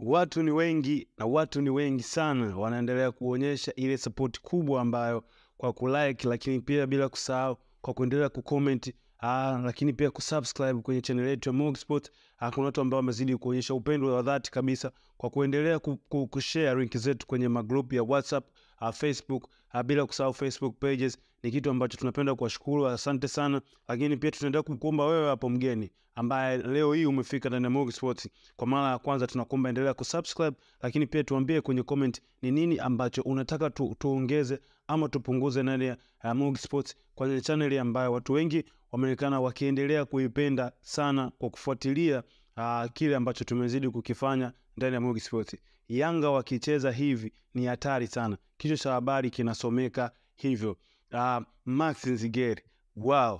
Watu ni wengi na watu ni wengi sana wanaendelea kuonyesha ile support kubwa ambayo kwa kulike, lakini pia bila kusahau kwa kuendelea kucomment, lakini pia kusubscribe kwenye channel yetu ya Mogi Sport. Kuna watu ambao wamezidi kuonyesha upendo wa dhati kabisa kwa kuendelea kushare link zetu kwenye magroup ya WhatsApp, Facebook, bila kusahau Facebook pages. Ni kitu ambacho tunapenda kuwashukuru, asante sana. Lakini pia tunaendelea kukuomba wewe hapo mgeni ambaye leo hii umefika ndani ya Mogi Sport kwa mara ya kwanza, tunakuomba endelea kusubscribe, lakini pia tuambie kwenye comment ni nini ambacho unataka tuongeze ama tupunguze ndani ya Mogi Sport kwenye channel ambayo watu wengi wameonekana wakiendelea kuipenda sana kwa kufuatilia kile ambacho tumezidi kukifanya ndani ya Mogi Sport. Yanga wakicheza hivi ni hatari sana. Kichwa cha habari kinasomeka hivyo. Maxi Nzengeli, wow,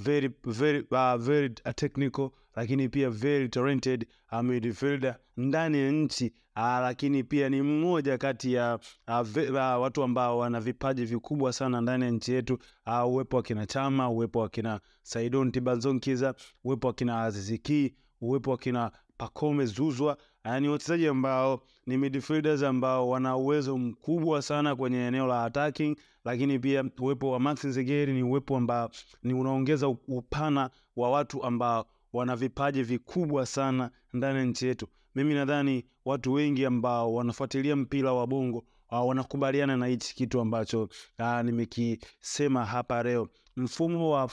very technical, lakini pia very talented midfielder ndani ya nchi, lakini pia ni mmoja kati ya watu ambao wana vipaji vikubwa sana ndani ya nchi yetu. Uwepo wa kina Chama, uwepo wa kina Saidon Tibazonkiza, uwepo wa kina Azizi, uwepo wa kina Pacome Zouzoua, ni wachezaji ambao ni midfielders ambao wana uwezo mkubwa sana kwenye eneo la attacking. Lakini pia uwepo wa Maxi Nzengeli ni uwepo ambao ni unaongeza upana wa watu ambao wana vipaji vikubwa sana ndani ya nchi yetu. Mimi nadhani watu wengi ambao wanafuatilia mpira wa bongo wanakubaliana na hichi kitu ambacho nimekisema hapa leo. Mfumo wa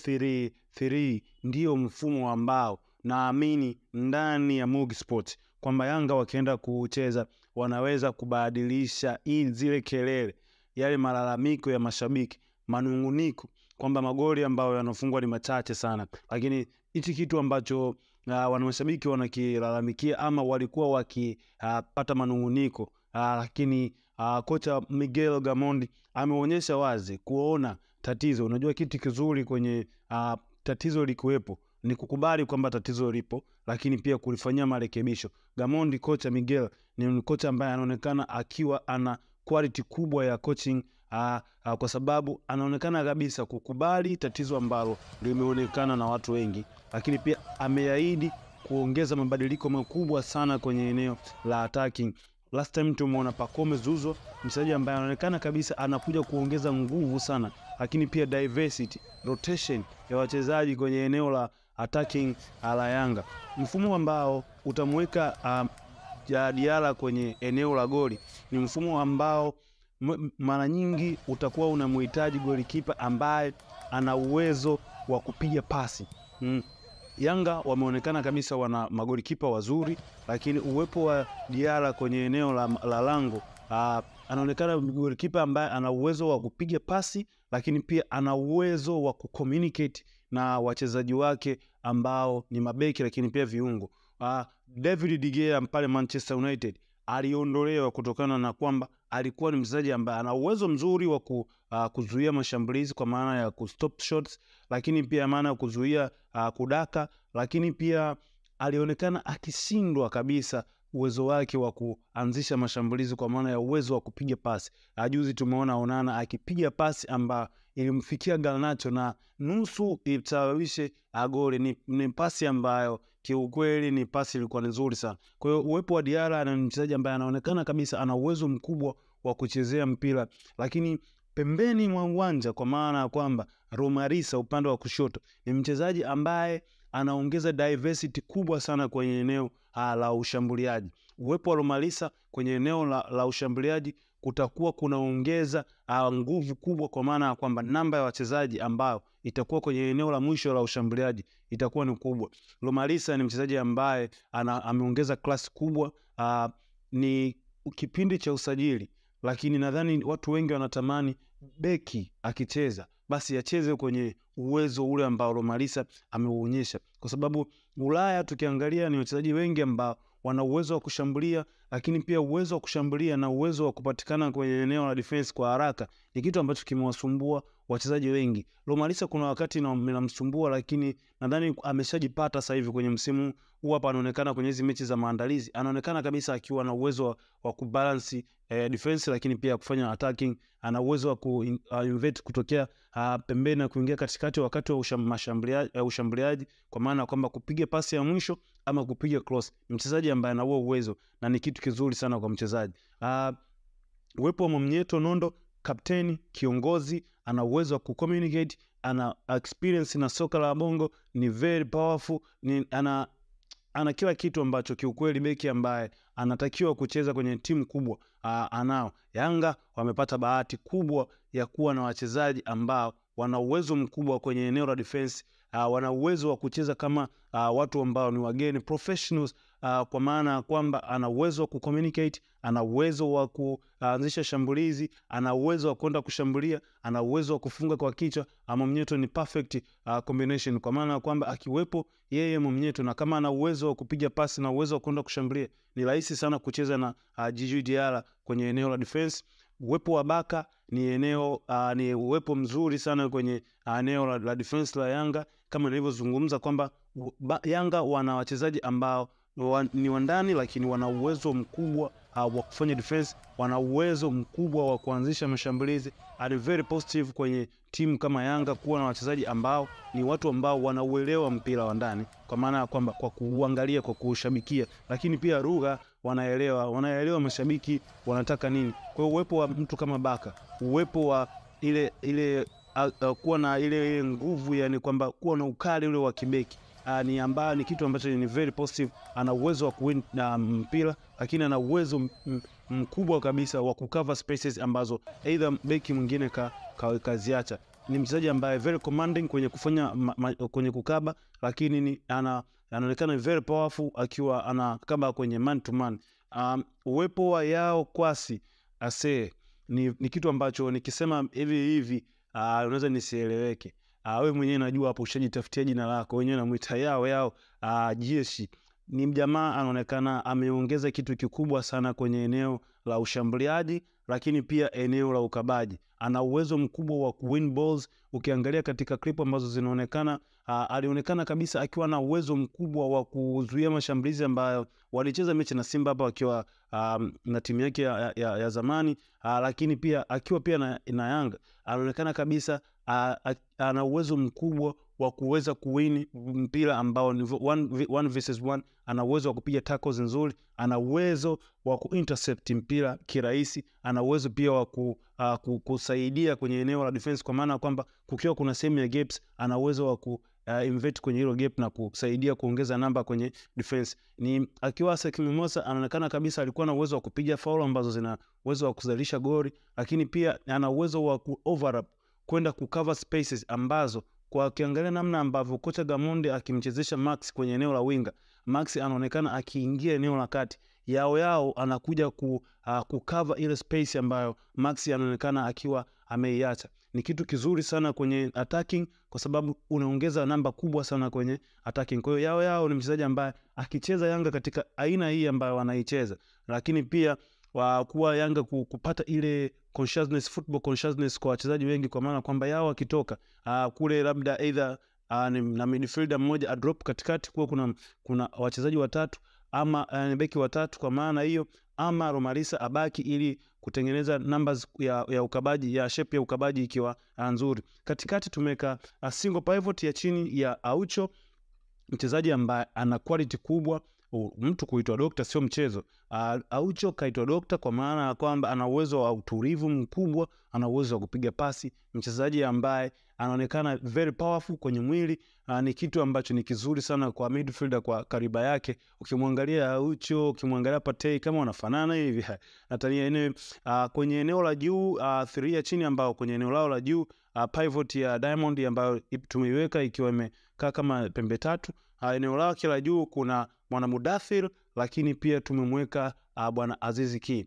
4-3-3 ndio mfumo ambao naamini ndani ya Mogi Sport kwamba Yanga wakienda kucheza wanaweza kubadilisha zile kelele, yale malalamiko ya mashabiki, manunguniko kwamba magoli ambayo yanafungwa ni machache sana. Lakini hichi kitu ambacho wana mashabiki wanakilalamikia ama walikuwa wakipata manunguniko, lakini kocha Miguel Gamondi ameonyesha wazi kuona tatizo. Unajua kitu kizuri kwenye tatizo likuwepo ni kukubali kwamba tatizo lipo, lakini pia kulifanyia marekebisho. Gamondi, kocha Miguel, ni kocha ambaye anaonekana akiwa ana quality kubwa ya coaching, kwa sababu anaonekana kabisa kukubali tatizo ambalo limeonekana na watu wengi, lakini pia ameahidi kuongeza mabadiliko makubwa sana kwenye eneo la attacking. Last time tumeona Pacome Zouzoua, mchezaji ambaye anaonekana kabisa anakuja kuongeza nguvu sana, lakini pia diversity, rotation ya wachezaji kwenye eneo la attacking la Yanga. Mfumo ambao utamweka Diara kwenye eneo la goli ni mfumo ambao mara nyingi utakuwa unamhitaji golikipa ambaye ana uwezo wa kupiga pasi. Yanga wameonekana kabisa wana magolikipa wazuri, lakini uwepo wa Diara kwenye eneo la lango, anaonekana golikipa ambaye ana uwezo wa kupiga pasi, lakini pia ana uwezo wa kucommunicate na wachezaji wake ambao ni mabeki, lakini pia viungo. David De Gea pale Manchester United aliondolewa kutokana na kwamba alikuwa ni mchezaji ambaye ana uwezo mzuri wa kuzuia mashambulizi kwa maana ya kustop shots, lakini pia maana ya kuzuia kudaka, lakini pia alionekana akishindwa kabisa uwezo wake wa kuanzisha mashambulizi kwa maana ya uwezo wa kupiga pasi. Juzi tumeona Onana akipiga pasi ambayo ilimfikia Garnacho na nusu itasababishe goli. Ni pasi ambayo kiukweli ni pasi ilikuwa nzuri sana. Kwa hiyo uwepo wa Diara na mchezaji ambaye anaonekana kabisa ana uwezo mkubwa wa kuchezea mpira, lakini pembeni mwa uwanja kwa maana ya kwamba Romarisa upande wa kushoto ni mchezaji ambaye anaongeza diversity kubwa sana kwenye eneo la ushambuliaji. Uwepo wa Romarisa kwenye eneo la ushambuliaji kutakuwa kunaongeza nguvu kubwa kwa maana ya kwamba namba ya wachezaji ambao itakuwa kwenye eneo la mwisho la ushambuliaji itakuwa ni kubwa. Romarisa ni mchezaji ambaye ameongeza klasi kubwa. Ni kipindi cha usajili, lakini nadhani watu wengi wanatamani beki akicheza basi acheze kwenye uwezo ule ambao Romarisa ameuonyesha, kwa sababu Ulaya tukiangalia ni wachezaji wengi ambao wana uwezo wa kushambulia, lakini pia uwezo wa kushambulia na uwezo wa kupatikana kwenye eneo la defense kwa haraka ni kitu ambacho kimewasumbua wachezaji wengi. Lomalisa kuna wakati namsumbua, lakini nadhani ameshajipata sasa hivi kwenye msimu huu hapa. Anaonekana kwenye hizo mechi za maandalizi, anaonekana kabisa akiwa na uwezo wa kubalance defense, lakini pia kufanya attacking. Ana uwezo wa kuinvert kutokea pembeni na kuingia katikati wakati wa ushambuliaji, kwa maana kwamba kupiga pasi ya mwisho ama kupiga cross. Mchezaji ambaye ana uwezo na ni kitu kizuri sana kwa mchezaji. Uwepo wa Mwamnyeto Nondo, kapteni, kiongozi, ana uwezo wa kucommunicate, ana experience na soka la bongo, ni very powerful, ana kila kitu ambacho kiukweli beki ambaye anatakiwa kucheza kwenye timu kubwa anao. Yanga wamepata bahati kubwa ya kuwa na wachezaji ambao wana uwezo mkubwa kwenye eneo la defense, wana uwezo wa kucheza kama watu ambao ni wageni professionals, kwa maana kwamba ana uwezo wa kucommunicate, ana uwezo wa kuanzisha shambulizi, ana uwezo wa kwenda kushambulia, ana uwezo wa kufunga kwa kichwa. Mwamnyeto ni perfect combination, kwa maana kwamba akiwepo yeye Mwamnyeto na kama ana uwezo wa kupiga pasi na uwezo wa kwenda kushambulia, ni rahisi sana kucheza na Djigui Diarra kwenye eneo la defense. Uwepo wa Baka ni uwepo mzuri sana kwenye eneo la defense la Yanga, kama nilivyozungumza kwamba Yanga wana wachezaji ambao ni wandani, lakini wana uwezo mkubwa wa kufanya defense, wana uwezo mkubwa wa kuanzisha mashambulizi. Are very positive kwenye timu kama Yanga kuwa na wachezaji ambao ni watu ambao wanauelewa mpira wa ndani, kwa maana kwamba kwa kuangalia, kwa kushabikia, lakini pia lugha wanaelewa mashabiki wanataka nini. Kwa hiyo uwepo wa mtu kama Baka, uwepo wa ile kuwa na ile nguvu, yani kwamba kuwa na ukali ule wa kibeki, ni kitu ambacho ni very positive. Ana uwezo wa kuwin mpira, lakini ana uwezo mkubwa kabisa wa kucover spaces ambazo either beki mwingine kaziacha. Ni mchezaji ambaye very commanding kwenye kufanya kwenye kukaba, lakini anaonekana very powerful akiwa anakaba kwenye man to man. Uwepo wa Yao Kouassi ni kitu ambacho nikisema hivi unaweza nisieleweke. Wewe mwenyewe najua hapo ushajitafutia jina lako wenyewe, namuita Yao jeshi. Ni mjamaa anaonekana ameongeza kitu kikubwa sana kwenye eneo la ushambuliaji, lakini pia eneo la ukabaji. Ana uwezo mkubwa wa kuwin balls. Ukiangalia katika clip ambazo zinaonekana, alionekana kabisa akiwa na uwezo mkubwa wa kuzuia mashambulizi ambayo walicheza mechi na Simba hapa wakiwa na timu yake ya zamani, lakini pia akiwa pia na Yanga alionekana kabisa ana uwezo mkubwa wa kuweza kuwini mpira ambao ni 1 versus 1. Ana uwezo wa kupiga tackles nzuri, ana uwezo wa kuintercept mpira kirahisi, ana uwezo pia wa kusaidia kwenye eneo la defense, kwa maana kwamba kukiwa kuna sehemu ya gaps, ana uwezo wa invert kwenye hilo gap na kusaidia kuongeza namba kwenye defense. Ni akiwa Sekimimosa anaonekana kabisa alikuwa na uwezo wa kupiga foul ambazo zina uwezo wa kuzalisha goli, lakini pia ana uwezo wa overlap kwenda kucover spaces ambazo kwa kiangalia namna ambavyo kocha Gamonde akimchezesha Max kwenye eneo la winga, Max anaonekana akiingia eneo la kati, Yao anakuja kucover ile space ambayo Max anaonekana akiwa ameiacha. Ni kitu kizuri sana kwenye attacking, kwa sababu unaongeza namba kubwa sana kwenye attacking. Kwa hiyo Yao ni mchezaji ambaye akicheza Yanga katika aina hii ambayo wanaicheza, lakini pia kuwa Yanga kupata ile consciousness, football consciousness kwa wachezaji wengi, kwa maana kwamba Yao akitoka kule labda either na midfielder mmoja drop katikati, kuwa kuna wachezaji watatu ama beki watatu, kwa maana hiyo ama Lomalisa abaki ili kutengeneza numbers ya ukabaji, ya shape ya ukabaji ikiwa nzuri. Katikati tumeka single pivot ya chini ya Aucho, mchezaji ambaye ana quality kubwa. Mtu kuitwa dokta sio mchezo. Aucho kaitwa dokta kwa maana ya kwamba ana uwezo wa utulivu mkubwa, ana uwezo wa kupiga pasi, mchezaji ambaye anaonekana very powerful kwenye mwili. Ni kitu ambacho ni kizuri sana kwa midfielder kwa kariba yake. Ukimwangalia Aucho, ukimwangalia Partey kama wanafanana hivi. Natania kwenye eneo la juu 3 ya chini, ambao kwenye eneo lao la juu pivot ya Diamond ambayo tumeiweka ikiwa imekaa kama pembe tatu. Eneo lake la juu kuna Mwana Mudathir, lakini pia tumemweka bwana Azizi Ki.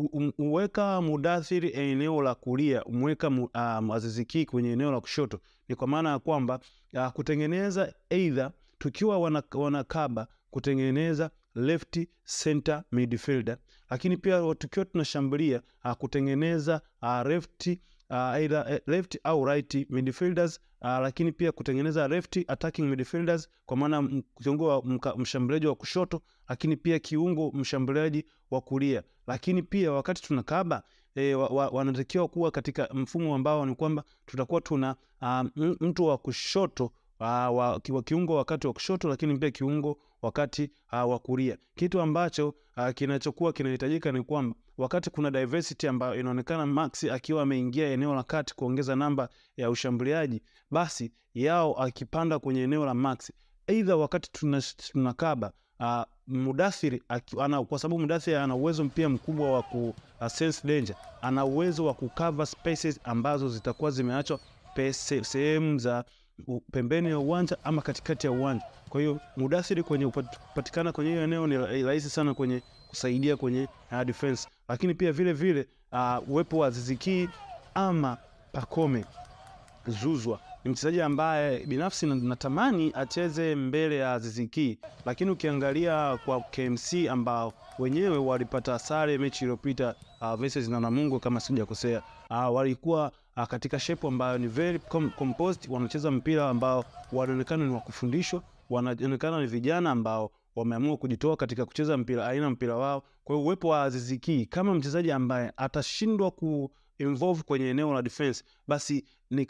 Uweka Mudathir eneo la kulia, umweka Azizi Ki kwenye eneo la kushoto, ni kwa maana ya kwamba kutengeneza either tukiwa wanakaba kutengeneza left center midfielder, lakini pia tukiwa tunashambulia kutengeneza left either left au right midfielders, lakini pia kutengeneza left attacking midfielders kwa maana kiungo mshambuliaji wa kushoto, lakini pia kiungo mshambuliaji wa kulia. Lakini pia wakati tunakaba wanatakiwa kuwa katika mfumo ambao ni kwamba tutakuwa tuna mtu wa kushoto wa kiungo wakati wa kushoto, lakini pia kiungo wakati wa kulia. Kitu ambacho kinachokuwa kinahitajika ni kwamba wakati kuna diversity ambayo inaonekana Maxi akiwa ameingia eneo la kati kuongeza namba ya ushambuliaji, basi yao akipanda kwenye eneo la Maxi, either wakati tunakaba Mudathiri kwa sababu Mudathiri ana uwezo pia mkubwa wa ku sense danger, ana uwezo wa kucover spaces ambazo zitakuwa zimeachwa sehemu za pembeni ya uwanja ama katikati ya uwanja. Kwa hiyo Mudathiri kwenye kupatikana kwenye hiyo eneo ni rahisi sana kwenye kusaidia kwenye defense. Lakini pia vile vile uwepo wa Azizi ama Pacome Zouzoua ni mchezaji ambaye binafsi natamani acheze mbele ya Azizi, lakini ukiangalia kwa KMC ambao wenyewe walipata sare mechi iliyopita versus Namungo kama sijakosea, walikuwa katika shape ambayo ni very composed, wanacheza mpira ambao wanaonekana ni wa kufundishwa, wanaonekana ni vijana ambao wameamua kujitoa katika kucheza mpira aina mpira wao. Kwa hiyo uwepo wa Azizi kama mchezaji ambaye atashindwa ku involve kwenye eneo la defense, basi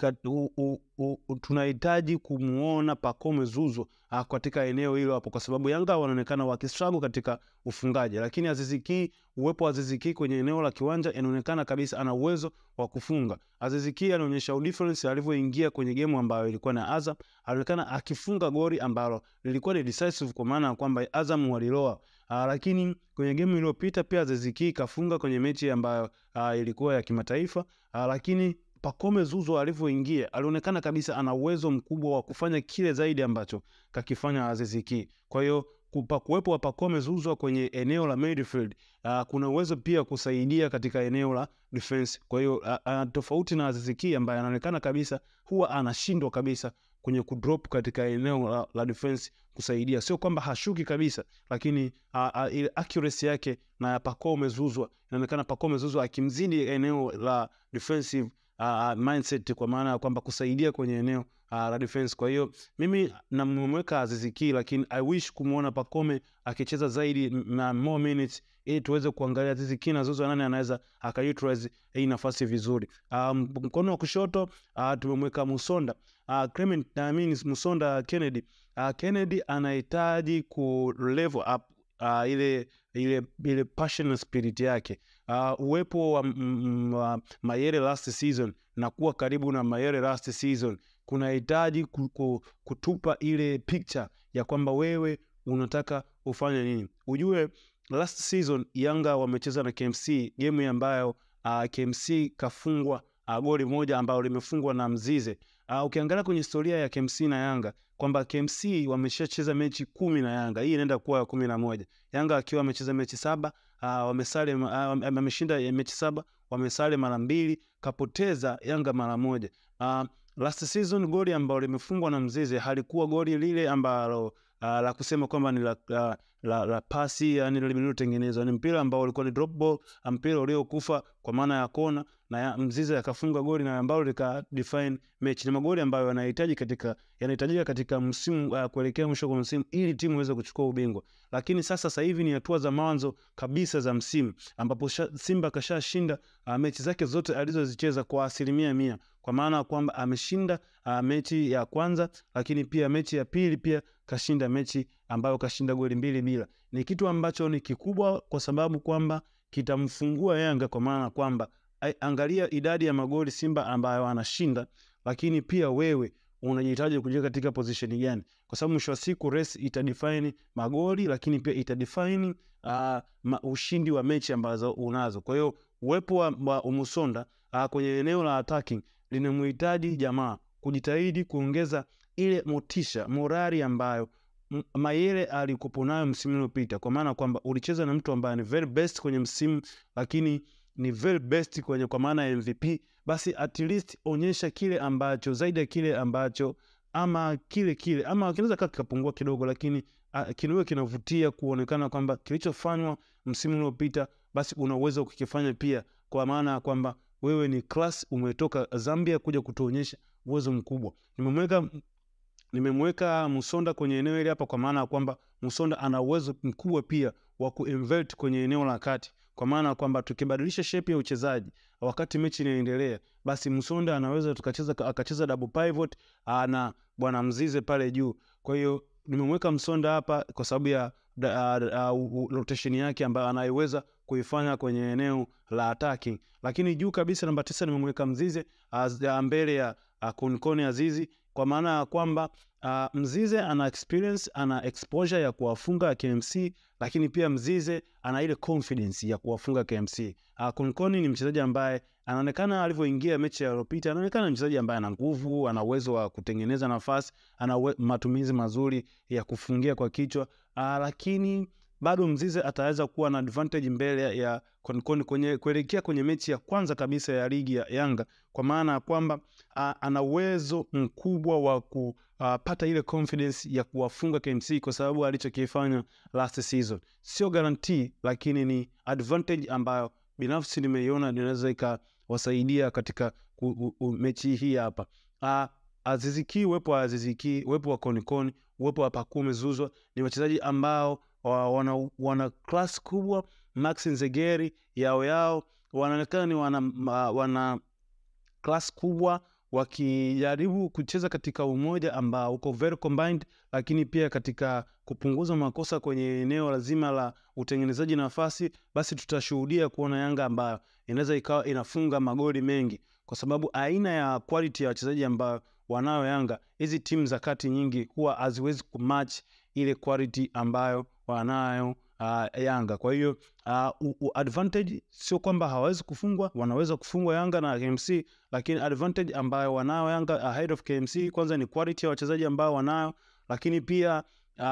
tunahitaji kumuona Pacome Zouzoua katika eneo hilo hapo, kwa sababu Yanga wanaonekana wakistruggle katika ufungaji. Lakini Azizi, uwepo wa Azizi kwenye eneo la kiwanja inaonekana kabisa ana uwezo wa kufunga. Azizi anaonyesha difference alivyoingia kwenye game ambayo ilikuwa na Azam, alionekana akifunga goli ambalo lilikuwa ni decisive kwa maana kwamba Azam waliloa. Lakini kwenye game iliyopita pia Azizi kafunga kwenye mechi ambayo ilikuwa ya kimataifa. Lakini Pacome Zouzoua alivyoingia alionekana kabisa ana uwezo mkubwa wa kufanya kile zaidi ambacho kakifanya Azizi. Kwa hiyo kuwepo wa Pacome Zouzoua kwenye eneo la midfield kuna uwezo pia kusaidia katika eneo la defense. Kwa hiyo tofauti na Azizi ambaye anaonekana kabisa huwa anashindwa kabisa kwenye kudrop katika eneo la defense kusaidia. Sio kwamba hashuki kabisa, lakini ile accuracy yake na ya Pacome Zouzoua inaonekana Pacome Zouzoua akimzidi eneo la defensive mindset, kwa maana kwamba kusaidia kwenye eneo la defense. Kwa hiyo mimi namweka Azizi, lakini I wish kumuona Pacome akicheza zaidi na more minutes ili tuweze kuangalia Azizi na Zouzoua nani anaweza akautilize hii nafasi vizuri. Mkono wa kushoto tumemweka Musonda Musonda Kennedy anahitaji ku level up ile passion na spirit yake. Uwepo wa Mayele last season na kuwa karibu na Mayele last season kunahitaji kutupa ile picture ya kwamba wewe unataka ufanye nini. Ujue last season Yanga wamecheza na KMC, game ambayo KMC kafungwa goli moja ambalo limefungwa na Mzize. Ukiangalia kwenye historia ya KMC na Yanga kwamba KMC wameshacheza mechi 10 na Yanga, hii inaenda kuwa 11. Yanga akiwa amecheza mechi 7, wamesale ameshinda mechi 7, wamesale mara 2, kapoteza Yanga mara 1. Last season goli ambalo limefungwa na Mzize halikuwa goli lile ambalo la kusema kwamba ni la pasi, yani limetengenezwa. Ni mpira ambao ulikuwa ni drop ball, mpira uliokufa kwa maana ya kona, na Mzize akafunga goli na ambalo lika define match. Ni magoli ambayo yanahitajika katika msimu kuelekea mwisho wa msimu ili timu iweze kuchukua ubingwa. Lakini sasa hivi ni hatua za mwanzo kabisa za msimu ambapo Simba kashashinda mechi zake zote alizozicheza kwa 100%, kwa maana kwamba ameshinda mechi ya kwanza, lakini pia mechi ya pili pia kashinda mechi ambayo kashinda goli 2-0. Ni kitu ambacho ni kikubwa kwa sababu kwamba kitamfungua Yanga, kwa maana kwamba angalia idadi ya magoli Simba ambayo anashinda, lakini pia wewe unajihitaji kujiweka katika position gani, kwa sababu mwisho wa siku race itadefine magoli, lakini pia itadefine ushindi wa mechi ambazo unazo. Kwa hiyo uwepo wa Musonda kwenye eneo la attacking linamhitaji jamaa kujitahidi kuongeza ile motisha, morali ambayo Mayele alikuwa nayo msimu uliopita, kwa maana kwamba ulicheza na mtu ambaye ni very best kwenye msimu, lakini ni very best kwenye kwa maana ya MVP. Basi at least onyesha kile ambacho zaidi ya kile ambacho ama kile ama kinaweza kikapungua kidogo, lakini kinawe kinavutia kuonekana kwamba kilichofanywa msimu uliopita basi una uwezo kukifanya pia, kwa maana kwamba wewe ni class, umetoka Zambia kuja kutuonyesha uwezo mkubwa. Nimemweka Musonda kwenye eneo hili hapa kwa maana kwamba Musonda ana uwezo mkubwa pia wa kuinvert kwenye eneo la kati, kwa maana kwamba tukibadilisha shape ya uchezaji wakati mechi inaendelea, basi Musonda anaweza akacheza double pivot na bwana Mzize pale juu. Kwa hiyo nimemweka Musonda hapa kwa sababu ya rotation yake ambayo anaiweza kuifanya kwenye eneo la attacking. Lakini juu kabisa namba 9 nimemweka Mzize mbele ya Konkoni Azizi, kwa maana kwamba Mzize ana experience, ana exposure ya kuwafunga KMC, lakini pia Mzize ana ile confidence ya kuwafunga KMC. Konkoni ni mchezaji ambaye anaonekana alivyoingia mechi iliyopita, anaonekana mchezaji ambaye ana nguvu, ana uwezo wa kutengeneza nafasi, ana matumizi mazuri ya kufungia kwa kichwa, lakini bado Mzize ataweza kuwa na advantage mbele ya Konkoni kuelekea kwenye mechi ya kwanza kabisa ya ligi ya Yanga, kwa maana kwamba ana uwezo mkubwa wa kupata ile confidence ya kuwafunga KMC kwa sababu alichokifanya last season. Sio guarantee, lakini ni advantage ambayo binafsi nimeiona inaweza ikawasaidia katika mechi hii hapa. Azizi, uwepo wa Azizi, uwepo wa Konkoni, uwepo wa Pacome Zouzoua ni wachezaji ambao wana class kubwa. Maxi Nzengeli yao wanaonekana ni wana class kubwa, wakijaribu kucheza katika umoja ambao uko very combined, lakini pia katika kupunguza makosa kwenye eneo lazima la utengenezaji nafasi. Basi tutashuhudia kuona Yanga ambayo inaweza ikawa inafunga magoli mengi, kwa sababu aina ya quality ya wachezaji ambao wanayo Yanga, hizi timu za kati nyingi huwa haziwezi kumatch ile quality ambayo wanayo Yanga. Kwa hiyo advantage sio kwamba hawezi kufungwa, wanaweza kufungwa Yanga na KMC, lakini advantage ambayo wanayo Yanga ahead of KMC kwanza ni quality ya wachezaji ambao wanayo, lakini pia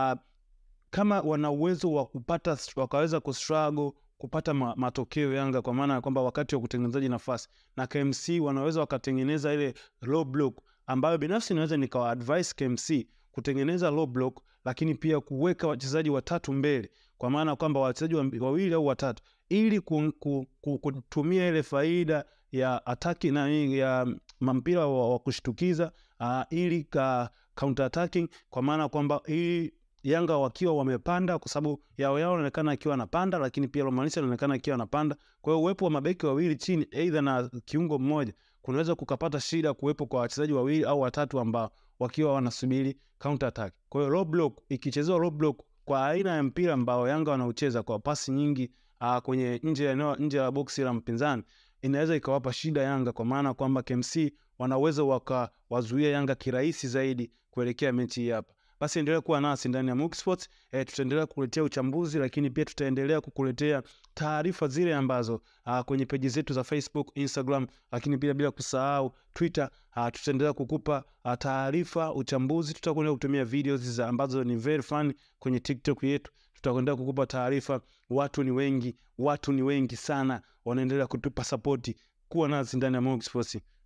kama wana uwezo wa kupata, wakaweza kustruggle kupata matokeo Yanga, kwa maana kwamba wakati wa kutengenezaji nafasi, na KMC wanaweza wakatengeneza ile low block ambayo binafsi naweza nikawa advice KMC kutengeneza low block, lakini pia kuweka wachezaji watatu mbele, kwa maana kwamba wachezaji wawili au watatu, ili kutumia ile faida ya ataki na ya mpira wa kushtukiza, ili counter attacking, kwa maana kwamba ili Yanga wakiwa wamepanda, kwa sababu yao inaonekana akiwa anapanda, lakini pia Romanisha inaonekana akiwa anapanda. Kwa hiyo uwepo wa mabeki wawili chini aidha na kiungo mmoja kunaweza kukapata shida kuwepo kwa wachezaji wawili au watatu ambao wakiwa wanasubiri counter attack. Kwa hiyo low block ikichezewa low block kwa aina ya mpira ambao Yanga wanaucheza kwa pasi nyingi kwenye nje ya boksi la mpinzani, inaweza ikawapa shida Yanga, kwa maana kwamba KMC wanaweza wakawazuia Yanga kirahisi zaidi kuelekea mechi hapa. Basi endelea kuwa nasi ndani ya Muki Sports. Tutaendelea kukuletea uchambuzi, lakini pia tutaendelea kukuletea taarifa zile ambazo kwenye peji zetu za Facebook, Instagram, lakini pia bila kusahau Twitter. Tutaendelea kukupa taarifa, uchambuzi. Tutakwenda kutumia videos ambazo ni very fun kwenye TikTok yetu. Tutakwenda kukupa taarifa. Watu ni wengi sana wanaendelea kutupa support. Kuwa nasi ndani ya Muki Sports.